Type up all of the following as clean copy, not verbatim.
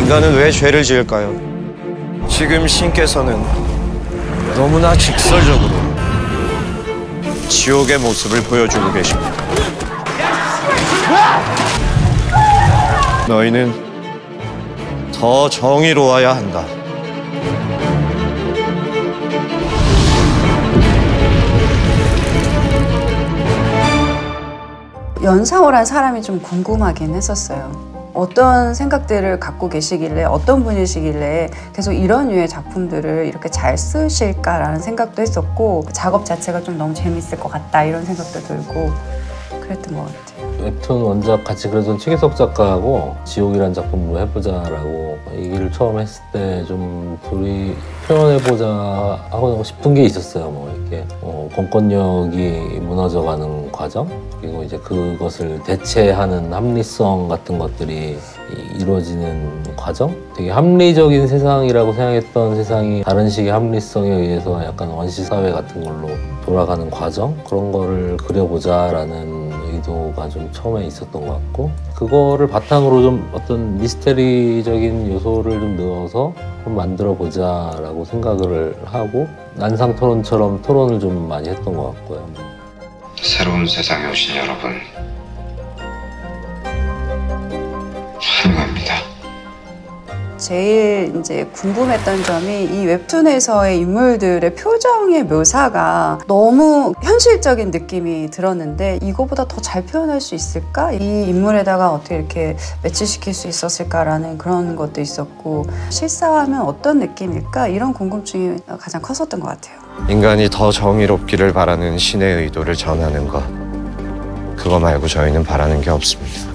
인간은 왜 죄를 지을까요? 지금 신께서는 너무나 직설적으로 지옥의 모습을 보여주고 계십니다. 너희는 더 정의로워야 한다. 연상호란 사람이 좀 궁금하긴 했었어요. 어떤 생각들을 갖고 계시길래, 어떤 분이시길래 계속 이런 류의 작품들을 이렇게 잘 쓰실까라는 생각도 했었고, 작업 자체가 좀 너무 재밌을 것 같다 이런 생각도 들고 그랬던 것 같아요. 웹툰 원작 같이 그려준 최기석 작가하고 지옥이란 작품으로 해보자라고 얘기를 처음 했을 때 좀 둘이 표현해보자 하고 싶은 게 있었어요. 뭐 이렇게 공권력이 무너져가는 과정, 그리고 이제 그것을 대체하는 합리성 같은 것들이 이루어지는 과정? 되게 합리적인 세상이라고 생각했던 세상이 다른 식의 합리성에 의해서 약간 원시사회 같은 걸로 돌아가는 과정? 그런 거를 그려보자라는 의도가 좀 처음에 있었던 것 같고, 그거를 바탕으로 좀 어떤 미스테리적인 요소를 좀 넣어서 좀 만들어보자라고 생각을 하고, 난상 토론처럼 토론을 좀 많이 했던 것 같고요. 새로운 세상에 오신 여러분, 환영합니다. 제일 이제 궁금했던 점이 이 웹툰에서의 인물들의 표정의 묘사가 너무 현실적인 느낌이 들었는데, 이거보다 더 잘 표현할 수 있을까? 이 인물에다가 어떻게 이렇게 매치시킬 수 있었을까라는 그런 것도 있었고, 실사하면 어떤 느낌일까? 이런 궁금증이 가장 컸었던 것 같아요. 인간이 더 정의롭기를 바라는 신의 의도를 전하는 것, 그거 말고 저희는 바라는 게 없습니다.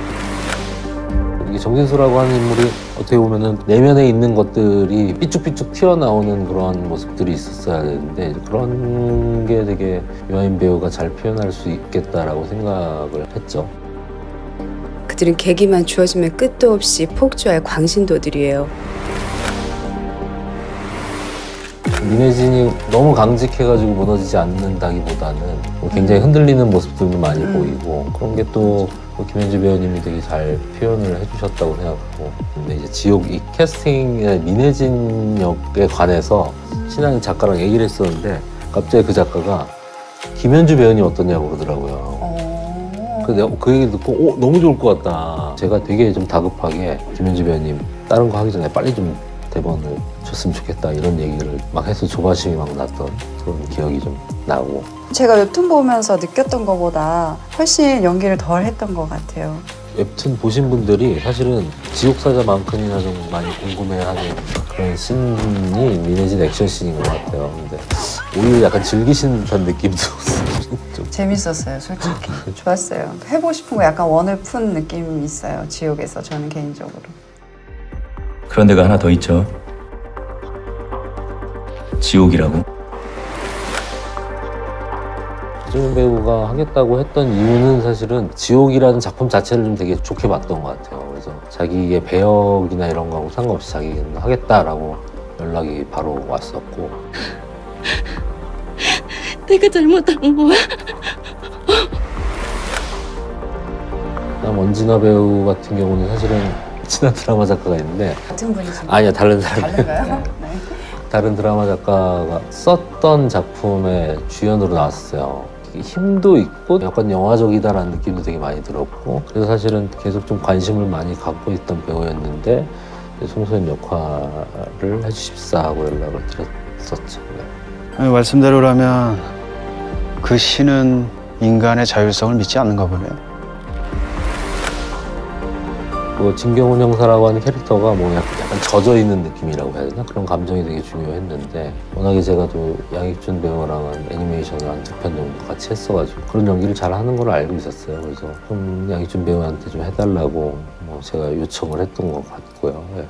정진수라고 하는 인물이 어떻게 보면은 내면에 있는 것들이 삐쭉삐쭉 튀어나오는 그런 모습들이 있었어야 되는데, 그런 게 되게 유아인 배우가 잘 표현할 수 있겠다라고 생각을 했죠. 그들은 계기만 주어지면 끝도 없이 폭주할 광신도들이에요. 민혜진이 너무 강직해가지고 무너지지 않는다기보다는 굉장히 흔들리는 모습들도 많이 보이고, 그런 게 또 김현주 배우님이 되게 잘 표현을 해주셨다고 생각하고, 근데 이제 지옥 이 캐스팅의 민혜진 역에 관해서 신한 작가랑 얘기를 했었는데, 갑자기 그 작가가 김현주 배우님 어떠냐고 그러더라고요. 그래서 내가 그 얘기 듣고 너무 좋을 것 같다. 제가 되게 좀 다급하게 김현주 배우님 다른 거 하기 전에 빨리 좀 대본을 줬으면 좋겠다 이런 얘기를 막 해서 조바심이 막 났던 그런 기억이 좀 나고, 제가 웹툰 보면서 느꼈던 것보다 훨씬 연기를 덜 했던 것 같아요. 웹툰 보신 분들이 사실은 지옥사자만큼이나 좀 많이 궁금해하는 그런 씬이 민혜진 액션씬인 것 같아요. 근데 오히려 약간 즐기시는 듯한 느낌도 좀 재밌었어요, 솔직히. 좋았어요. 해보고 싶은 거 약간 원을 푼 느낌이 있어요, 지옥에서, 저는 개인적으로. 그런 데가 하나 더 있죠. 지옥이라고. 박정현 배우가 하겠다고 했던 이유는 사실은 지옥이라는 작품 자체를 좀 되게 좋게 봤던 것 같아요. 그래서 자기의 배역이나 이런 거하고 상관없이 자기는 하겠다라고 연락이 바로 왔었고. 내가 잘못한 거야. 그다음 원진아 배우 같은 경우는 사실은 친한 드라마 작가가 있는데, 같은 분이신가요? 아니야, 다른 사람. 다른가요? 네. 다른 드라마 작가가 썼던 작품의 주연으로 나왔어요. 힘도 있고 약간 영화적이다라는 느낌도 되게 많이 들었고, 그래서 사실은 계속 좀 관심을 많이 갖고 있던 배우였는데 송소연 역할을 해주십사 하고 연락을 드렸었죠. 아니, 말씀대로라면 그 신은 인간의 자율성을 믿지 않는가 보네요. 진경훈 형사라고 하는 캐릭터가 뭐 약간 젖어있는 느낌이라고 해야 되나? 그런 감정이 되게 중요했는데, 워낙에 제가 또 양익준 배우랑은 애니메이션을 한 2편 정도 같이 했어가지고 그런 연기를 잘 하는 걸 알고 있었어요. 그래서 좀 양익준 배우한테 좀 해달라고 제가 요청을 했던 것 같고요. 예.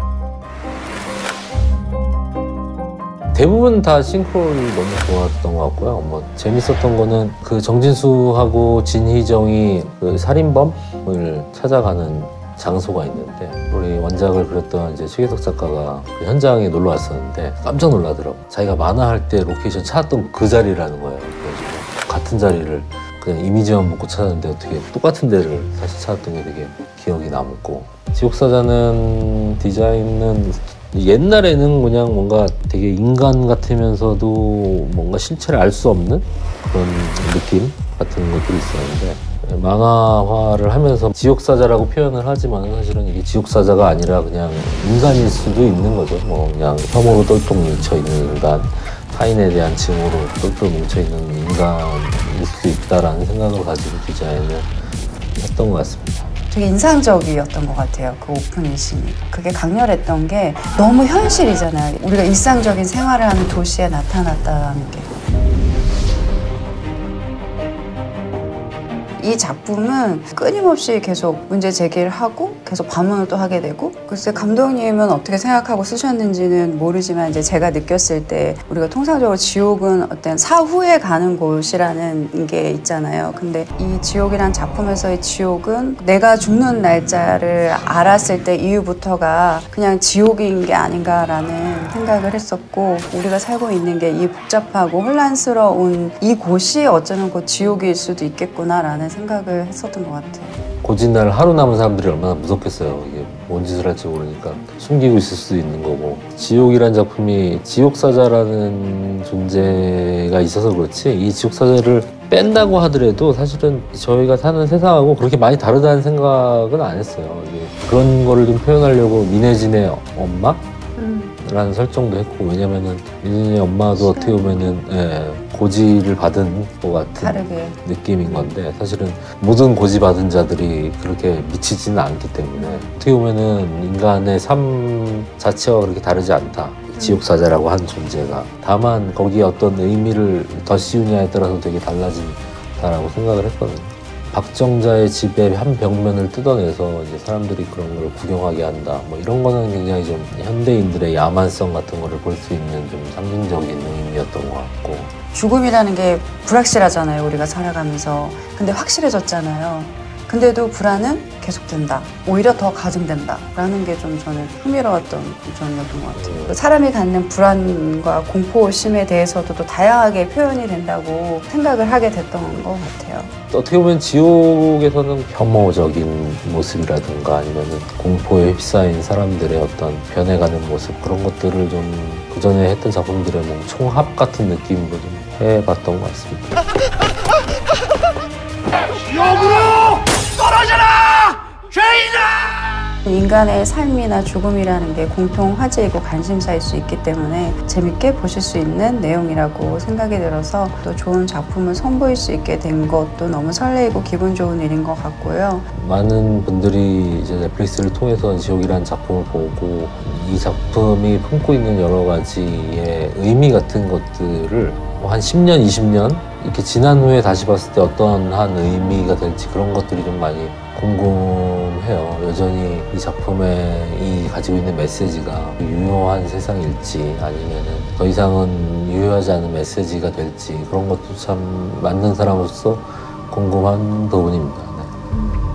대부분 다 싱크로율이 너무 좋았던 것 같고요. 재밌었던 거는 그 정진수하고 진희정이 그 살인범을 찾아가는 장소가 있는데, 우리 원작을 그렸던 이제 최기석 작가가 그 현장에 놀러 왔었는데 깜짝 놀라더라고. 자기가 만화할 때 로케이션 찾았던 그 자리라는 거예요. 그래서 같은 자리를 그냥 이미지만 보고 찾았는데 어떻게 똑같은 데를 다시 찾았던 게 되게 기억이 남고, 지옥사자는 디자인은 옛날에는 그냥 뭔가 되게 인간 같으면서도 뭔가 실체를 알 수 없는 그런 느낌 같은 것들이 있었는데 만화화를 하면서 지옥사자라고 표현을 하지만 사실은 이게 지옥사자가 아니라 그냥 인간일 수도 있는 거죠. 뭐 그냥 혐오로 똘똘 뭉쳐있는 인간, 타인에 대한 증오로 똘똘 뭉쳐있는 인간일 수 있다라는 생각을 가지고 디자인을 했던 것 같습니다. 되게 인상적이었던 것 같아요. 그 오프닝씬이. 그게 강렬했던 게 너무 현실이잖아요. 우리가 일상적인 생활을 하는 도시에 나타났다는 게. 이 작품은 끊임없이 계속 문제 제기를 하고 계속 반문을 또 하게 되고, 글쎄 감독님은 어떻게 생각하고 쓰셨는지는 모르지만 이제 제가 느꼈을 때 우리가 통상적으로 지옥은 어떤 사후에 가는 곳이라는 게 있잖아요. 근데 이 지옥이란 작품에서의 지옥은 내가 죽는 날짜를 알았을 때 이후부터가 그냥 지옥인 게 아닌가라는 생각을 했었고, 우리가 살고 있는 게 이 복잡하고 혼란스러운 이곳이 어쩌면 곧 지옥일 수도 있겠구나라는 생각을 했었던 것 같아요. 고진날 하루 남은 사람들이 얼마나 무섭겠어요. 이게 뭔 짓을 할지 모르니까 숨기고 있을 수도 있는 거고. 지옥이란 작품이 지옥사자라는 존재가 있어서 그렇지 이 지옥사자를 뺀다고 하더라도 사실은 저희가 사는 세상하고 그렇게 많이 다르다는 생각은 안 했어요. 이게 그런 거를 좀 표현하려고 민혜진의 엄마? 라는 설정도 했고, 왜냐면은 민혜진의 엄마도 어떻게 보면은 고지를 받은 것 같은 다르게. 느낌인 건데, 사실은 모든 고지 받은 자들이 그렇게 미치지는 않기 때문에 어떻게 보면은 인간의 삶 자체와 그렇게 다르지 않다. 지옥사자라고 한 존재가. 다만 거기에 어떤 의미를 더 씌우냐에 따라서 되게 달라진다라고 생각을 했거든요. 박정자의 집의 한 벽면을 뜯어내서 이제 사람들이 그런 걸 구경하게 한다. 뭐 이런 거는 굉장히 좀 현대인들의 야만성 같은 거를 볼 수 있는 좀 상징적인 의미였던 것 같고. 죽음이라는 게 불확실하잖아요, 우리가 살아가면서. 근데 확실해졌잖아요. 근데도 불안은 계속된다. 오히려 더 가중된다. 라는 게 좀 저는 흥미로웠던 점이었던 것 같아요. 사람이 갖는 불안과 공포심에 대해서도 또 다양하게 표현이 된다고 생각을 하게 됐던 것 같아요. 어떻게 보면 지옥에서는 혐오적인 모습이라든가 아니면 공포에 휩싸인 사람들의 어떤 변해가는 모습, 그런 것들을 좀 그전에 했던 작품들의 뭐 총합 같은 느낌으로 좀 해봤던 것 같습니다. 인간의 삶이나 죽음이라는 게 공통 화제이고 관심사일 수 있기 때문에 재밌게 보실 수 있는 내용이라고 생각이 들어서 또 좋은 작품을 선보일 수 있게 된 것도 너무 설레이고 기분 좋은 일인 것 같고요. 많은 분들이 이제 넷플릭스를 통해서 지옥이라는 작품을 보고 이 작품이 품고 있는 여러 가지의 의미 같은 것들을 한 10년, 20년 이렇게 지난 후에 다시 봤을 때 어떤 한 의미가 될지 그런 것들이 좀 많이 궁금해요. 여전히 이 작품에 이 가지고 있는 메시지가 유효한 세상일지 아니면은 더 이상은 유효하지 않은 메시지가 될지 그런 것도 참 만든 사람으로서 궁금한 부분입니다. 네.